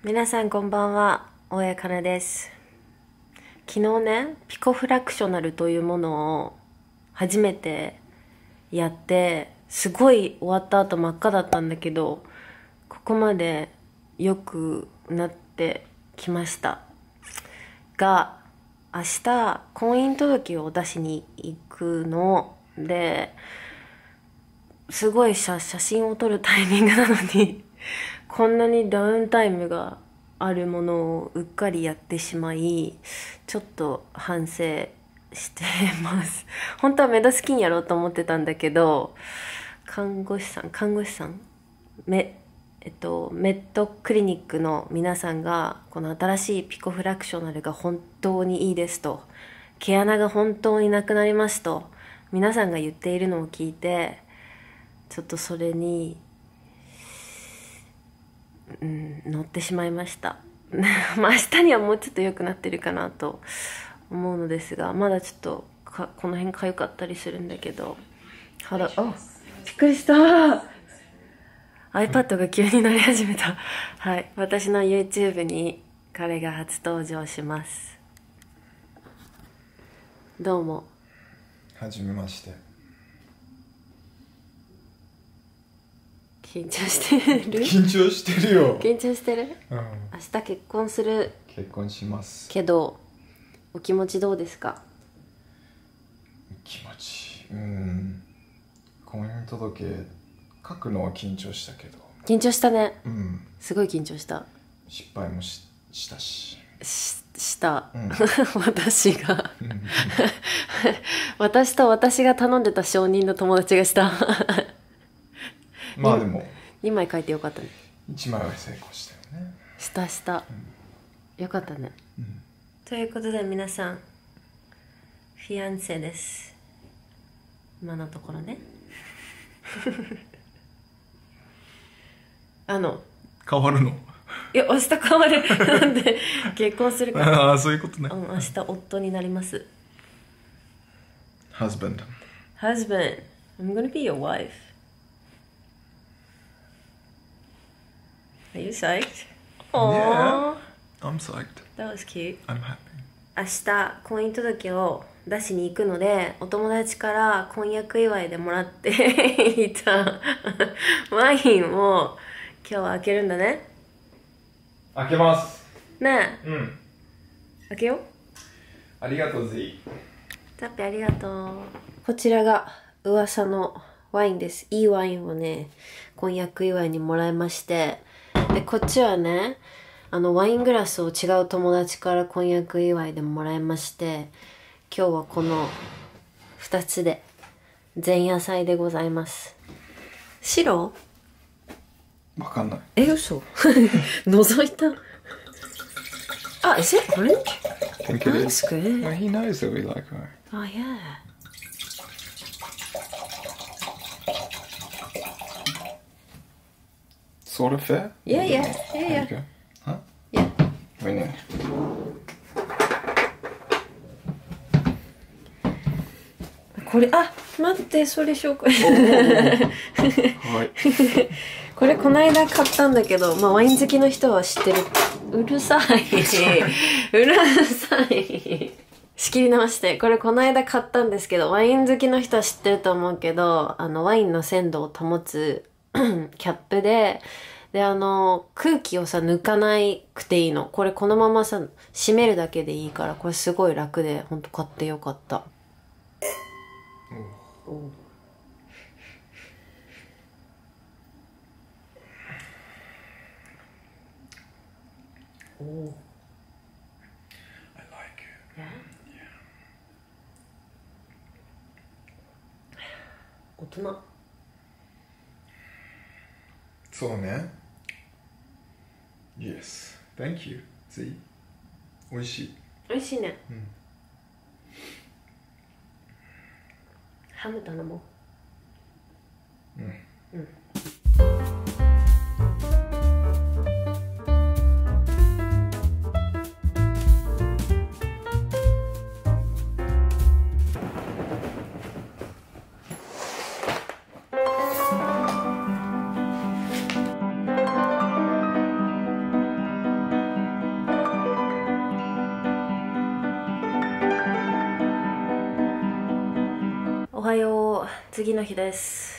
皆さんこんばんは、大江かなです。昨日ね、ピコフラクショナルというものを初めてやって、すごい終わった後真っ赤だったんだけど、ここまで良くなってきましたが、明日婚姻届を出しに行くので、すごい写真を撮るタイミングなのにこんなにダウンタイムがあるものをうっかりやってしまい、ちょっと反省してます本当はメドスキンやろうと思ってたんだけど、看護師さんメットクリニックの皆さんが、この新しいピコフラクショナルが本当にいいですと、毛穴が本当になくなりますと皆さんが言っているのを聞いて、ちょっとそれに乗ってしまいましたまあ明日にはもうちょっと良くなってるかなと思うのですが、まだちょっとこの辺痒かったりするんだけど、びっくりした。 iPad が急に鳴り始めたはい、私の YouTube に彼が初登場します。どうも。 はじめまして。 緊張してる緊張してるよ。 緊張してる、 うん、 明日結婚する結婚しますけど、お気持ちどうですか？ 気持ち婚姻届書くのは緊張したけど、 緊張したね。 うんすごい緊張した。 失敗もしたし、 した、 うん私がうん私と私が頼んでた証人の友達がしたまあでも 2枚書いてよかったね。 1枚は成功したよね。 した、よかったね、ということで皆さん、フィアンセです今のところね変わるの？ いや、明日変わるなんで結婚するからああ、そういうことね。 明日夫になります。 Husband Husband, I'm gonna be your wife. Are you psyched? Yeah, I'm psyched. That was cute. I'm happy. 明日婚姻届を出しに行くので、お友達から婚約祝いでもらっていたワインを今日は開けるんだね。 開けます。 ねえ、 うん。 開けよう。 ありがとうぜ。 タッペありがとう。こちらが噂のワインです。いいワインをね、婚約祝いにもらいまして、でこっちはね、ワイングラスを違う友達から婚約祝いでもらいまして、今日はこの2つで前夜祭でございます。白？ わかんない。 嘘覗いた。あ、is it orange? I think it is. That's good. Well, he knows that we like her. Oh yeah. Sort of fair? Yeah. There you go. Huh? Yeah. Winning. これ、あ、待って、それ紹介はい。 これこの間買ったんだけど、まあワイン好きの人は知ってる。うるさいうるさい仕切り直して、これこの間買ったんですけど、ワイン好きの人は知ってると思うけど、ワインの鮮度を保つキャップで、空気をさ、抜かないくていいの。これこのままさ、閉めるだけでいいから、これすごい楽で、ほんと買ってよかった。 I like it. Yeah. 大人。 そうね。Yes. Thank you. See? 美味しい。 美味しいね。 うん。 ハム頼もう。 うん。 うん。 よう、次の日です。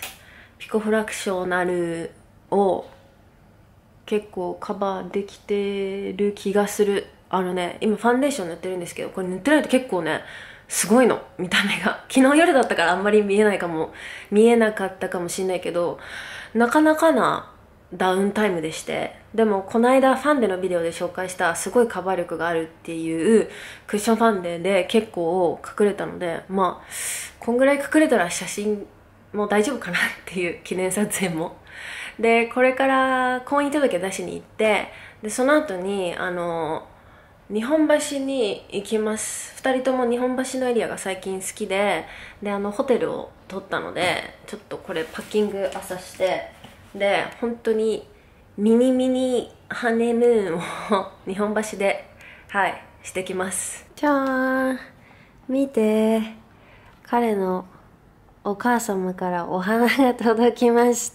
ピコフラクショナルを結構カバーできてる気がする。今ファンデーション塗ってるんですけど、これ塗ってないと結構ね、すごいの、見た目が。昨日夜だったからあんまり見えなかったかもしれないけど、なかなかなダウンタイムでして、でもこの間ファンデのビデオで紹介したすごいカバー力があるっていうクッションファンデで結構隠れたので、まあこんぐらい隠れたら写真も大丈夫かなっていう記念撮影もで、これから婚姻届出しに行って、でその後に日本橋に行きます。2人とも日本橋のエリアが最近好きで、ホテルを取ったので、ちょっとこれパッキング朝して、で本当にミニハネムーンを日本橋でしてきます。じゃーん、見て、彼のお母様からお花が届きました。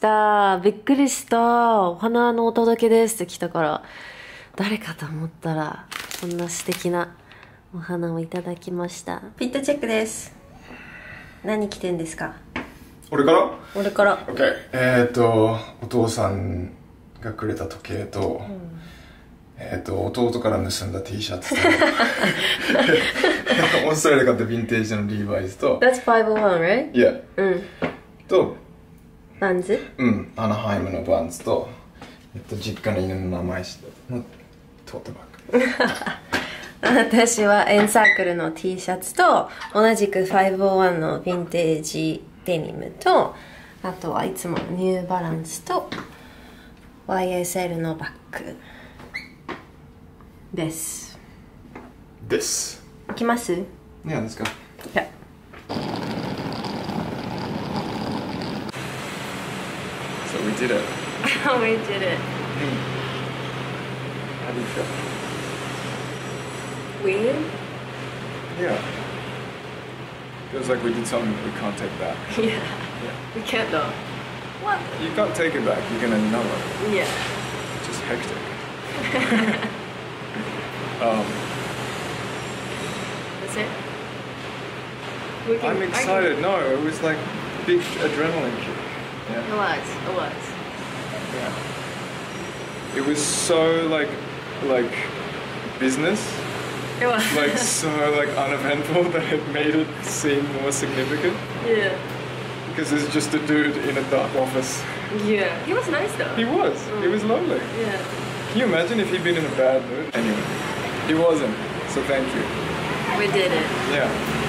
びっくりした。お花のお届けですって来たから、誰かと思ったらこんな素敵なお花をいただきました。ピットチェックです。何着てんですか？ 俺から？ 俺から。 OK。お父さんがくれた時計と、弟から盗んだ T シャツとオーストラリアで買ったヴィンテージのリーバイズと That's 501, right? Yeah、とバンズ、 アナハイムのバンズと、実家の犬の名前のトートバッグ私はエンサークルの T シャツと同じく501のヴィンテージデニムと、あとはいつもニューバランスと YSL のバッグです。行きます？ Yeah, let's go. Yeah. So we did it. We did it. How do you feel? Weird? Yeah. Feels like we did something we can't take back. Yeah. We can't though. What? You can't take it back, you can know it. Yeah. Just hectic. That's it? I'm excited. No, it was like big adrenaline kick. Yeah. It was. Yeah. It was so like business. It was. Like so uneventful that it made it seem more significant. Yeah. Because it's just a dude in a dark office. Yeah. He was nice though. He was. He was lovely. Yeah. Can you imagine if he'd been in a bad mood? Anyway, he wasn't. So thank you. We did it. Yeah.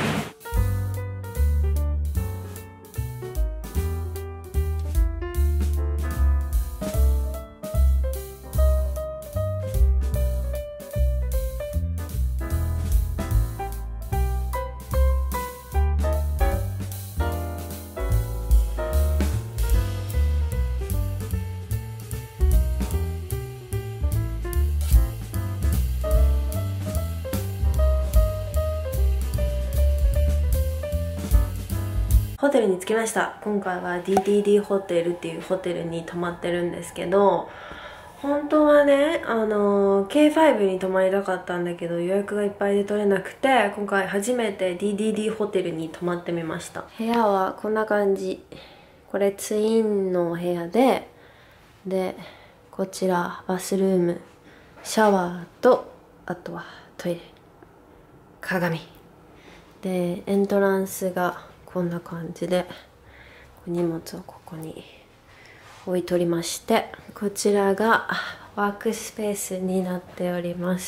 ホテルに着きました。今回は DDD ホテルっていうホテルに泊まってるんですけど、本当はね、K5 に泊まりたかったんだけど予約がいっぱいで取れなくて、今回初めて DDD ホテルに泊まってみました。部屋はこんな感じ。これツインのお部屋で、こちらバスルーム、シャワーと、あとはトイレ、鏡で、エントランスがこんな感じで、荷物をここに置いとりまして、こちらがワークスペースになっております。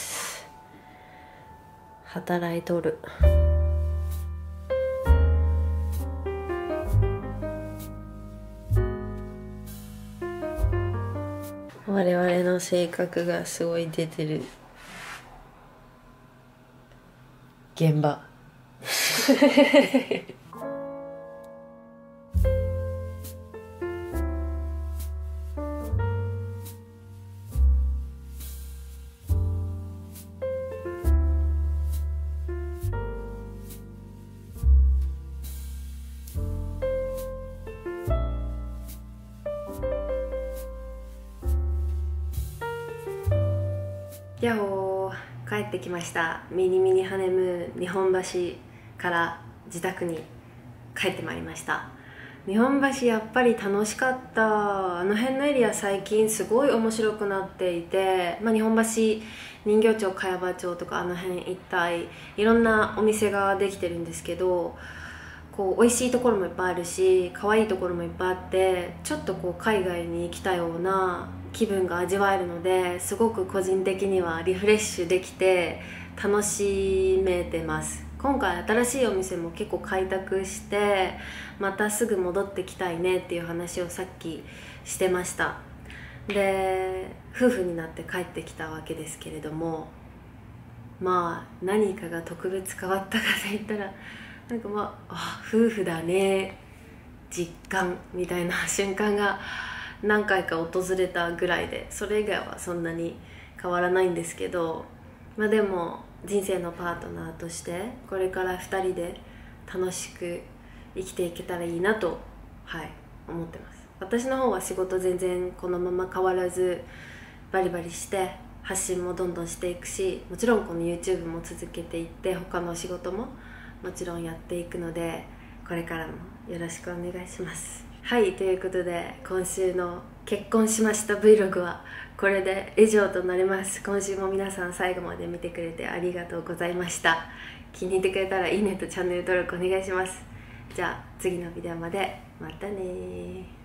働いとる。我々の性格がすごい出てる現場。やっほー、帰ってきました。ミニハネムーン日本橋から自宅に帰ってまいりました。日本橋やっぱり楽しかった。あの辺のエリア最近すごい面白くなっていて、日本橋、人形町、茅場町とかあの辺一帯いろんなお店ができてるんですけど、こう美味しいところもいっぱいあるし可愛いところもいっぱいあって、ちょっとこう海外に来たような気分が味わえるので、すごく個人的にはリフレッシュできて楽しめてます。今回新しいお店も結構開拓して、またすぐ戻ってきたいねっていう話をさっきしてました。で、夫婦になって帰ってきたわけですけれども、何かが特別変わったかといったら、なんか夫婦だね実感みたいな瞬間が何回か訪れたぐらいで、それ以外はそんなに変わらないんですけど、でも人生のパートナーとしてこれから2人で楽しく生きていけたらいいなと、思ってます。私の方は仕事全然このまま変わらずバリバリして発信もどんどんしていくし、もちろんこの YouTube も続けていって、他の仕事ももちろんやっていくので、これからもよろしくお願いします。ということで今週の結婚しました Vlog はこれで以上となります。今週も皆さん最後まで見てくれてありがとうございました。気に入ってくれたらいいねとチャンネル登録お願いします。じゃあ次のビデオまで、またね。